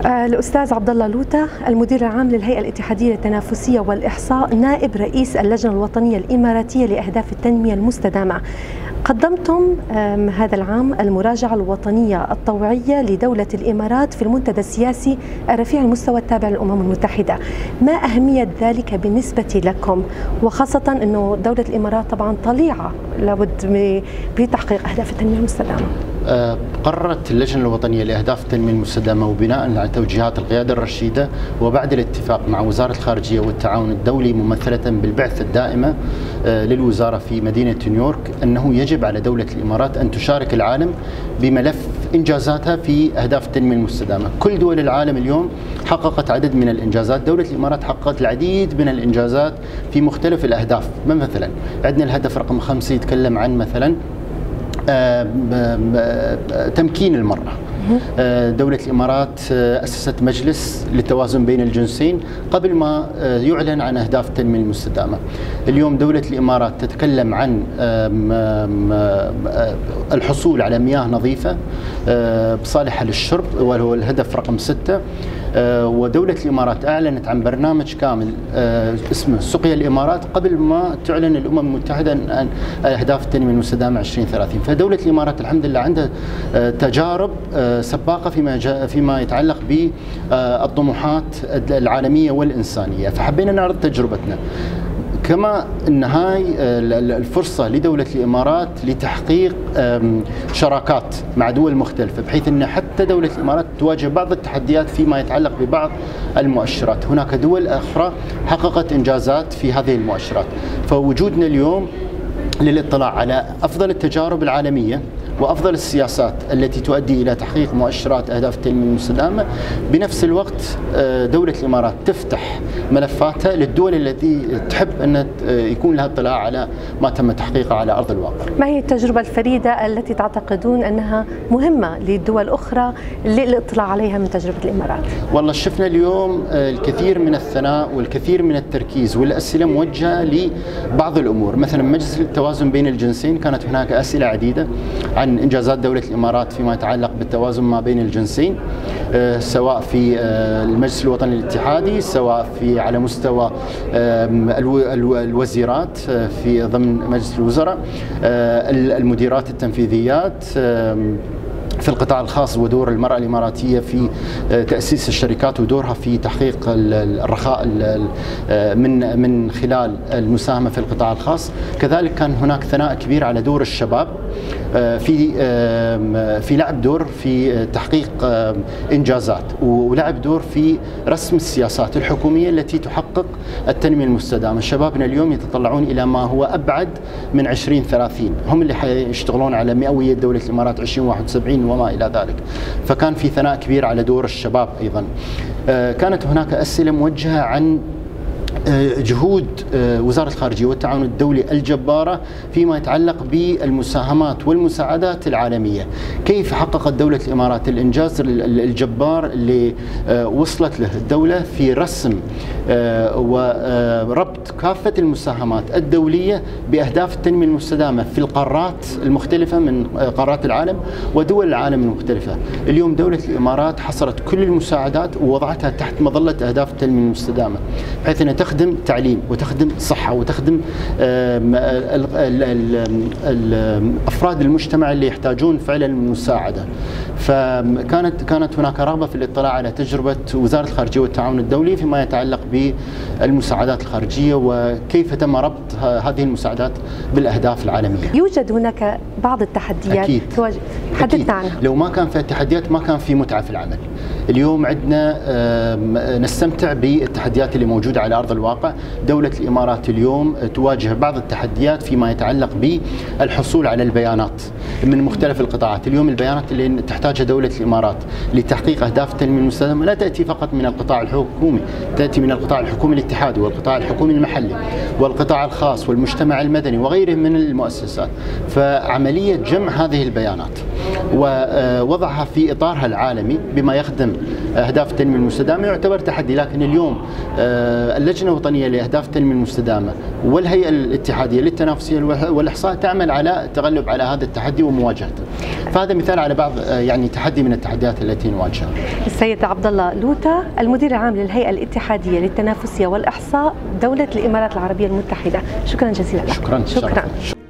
الأستاذ عبد الله لوتة، المدير العام للهيئة الاتحادية للتنافسية والإحصاء، نائب رئيس اللجنة الوطنية الإماراتية لأهداف التنمية المستدامة. قدمتم هذا العام المراجعة الوطنية الطوعية لدولة الإمارات في المنتدى السياسي الرفيع المستوى التابع للأمم المتحدة. ما أهمية ذلك بالنسبة لكم، وخاصة أنه دولة الإمارات طبعا طليعة لابد بتحقيق أهداف التنمية المستدامة؟ قررت اللجنة الوطنية لأهداف التنمية المستدامة وبناء على توجيهات القيادة الرشيدة وبعد الاتفاق مع وزارة الخارجية والتعاون الدولي ممثلة بالبعثة الدائمة للوزارة في مدينة نيويورك أنه يجب على دولة الإمارات أن تشارك العالم بملف إنجازاتها في أهداف التنمية المستدامة. كل دول العالم اليوم حققت عدد من الإنجازات، دولة الإمارات حققت العديد من الإنجازات في مختلف الأهداف. مثلا عندنا الهدف رقم 5 يتكلم عن مثلا تمكين المرأة. دولة الإمارات أسست مجلس للتوازن بين الجنسين قبل ما يعلن عن أهداف التنمية المستدامة. اليوم دولة الإمارات تتكلم عن الحصول على مياه نظيفة صالحة للشرب وهو الهدف رقم 6. ودولة الإمارات أعلنت عن برنامج كامل اسمه سقيا الإمارات قبل ما تعلن الأمم المتحدة عن أهداف التنمية المستدامة 2030. فدولة الإمارات الحمد لله عندها تجارب سباقة فيما يتعلق بالطموحات العالمية والإنسانية، فحبينا نعرض تجربتنا. كما أن هاي الفرصة لدولة الإمارات لتحقيق شراكات مع دول مختلفة، بحيث أن حتى دولة الإمارات تواجه بعض التحديات فيما يتعلق ببعض المؤشرات. هناك دول أخرى حققت إنجازات في هذه المؤشرات، فوجودنا اليوم للاطلاع على أفضل التجارب العالمية وأفضل السياسات التي تؤدي إلى تحقيق مؤشرات أهداف التنمية المستدامة. بنفس الوقت دولة الإمارات تفتح ملفاتها للدول التي تحب أن يكون لها اطلاع على ما تم تحقيقه على أرض الواقع. ما هي التجربة الفريدة التي تعتقدون أنها مهمة للدول الأخرى للاطلاع عليها من تجربة الإمارات؟ والله شفنا اليوم الكثير من الثناء والكثير من التركيز والأسئلة موجهة لبعض الأمور. مثلا مجلس التوازن بين الجنسين كانت هناك أسئلة عديدة عن إنجازات دولة الإمارات فيما يتعلق بالتوازن ما بين الجنسين، سواء في المجلس الوطني الاتحادي، سواء في على مستوى الوزيرات في ضمن مجلس الوزراء، المديرات التنفيذيات في القطاع الخاص، ودور المرأة الإماراتية في تأسيس الشركات ودورها في تحقيق الرخاء من خلال المساهمة في القطاع الخاص. كذلك كان هناك ثناء كبير على دور الشباب في لعب دور في تحقيق إنجازات، ولعب دور في رسم السياسات الحكومية التي تحقق التنمية المستدامة. شبابنا اليوم يتطلعون إلى ما هو أبعد من 2030، هم اللي حيشتغلون على مئوية دولة الإمارات 2071 وما إلى ذلك. فكان في ثناء كبير على دور الشباب أيضا. كانت هناك أسئلة موجهة عن جهود وزارة الخارجية والتعاون الدولي الجبارة فيما يتعلق بالمساهمات والمساعدات العالمية. كيف حققت دولة الإمارات الإنجاز الجبار اللي وصلت له الدولة في رسم وربط كافة المساهمات الدولية بأهداف التنمية المستدامة في القارات المختلفة من قارات العالم ودول العالم المختلفة. اليوم دولة الإمارات حصرت كل المساعدات ووضعتها تحت مظلة أهداف التنمية المستدامة، بحيث أنها تخدم تعليم وتخدم صحة وتخدم أفراد المجتمع اللي يحتاجون فعلا المساعدة. فكانت هناك رغبة في الاطلاع على تجربة وزارة الخارجية والتعاون الدولي فيما يتعلق بالمساعدات الخارجية وكيف تم ربط هذه المساعدات بالأهداف العالمية. يوجد هناك بعض التحديات أكيد. حدثنا عنها. لو ما كان في التحديات ما كان في متعة في العمل. اليوم عندنا نستمتع بالتحديات اللي موجودة على أرض الواقع. دولة الإمارات اليوم تواجه بعض التحديات فيما يتعلق بالحصول على البيانات من مختلف القطاعات. اليوم البيانات اللي تحتاجها دولة الإمارات لتحقيق أهداف التنمية المستدامة لا تأتي فقط من القطاع الحكومي، تأتي من القطاع الحكومي الاتحادي والقطاع الحكومي المحلي والقطاع الخاص والمجتمع المدني وغيره من المؤسسات. فعملية جمع هذه البيانات ووضعها في إطارها العالمي بما يخدم أهداف التنمية المستدامة يعتبر تحدي. لكن اليوم اللجنة الوطنية لأهداف التنمية المستدامة والهيئة الاتحادية للتنافسية والإحصاء تعمل على التغلب على هذا التحدي ومواجهته. فهذا مثال على بعض يعني تحدي من التحديات التي نواجهها. السيد عبد الله لوتا، المدير العام للهيئة الاتحادية للتنافسية والإحصاء دولة الإمارات العربية المتحدة، شكرا جزيلا لك. شكرا.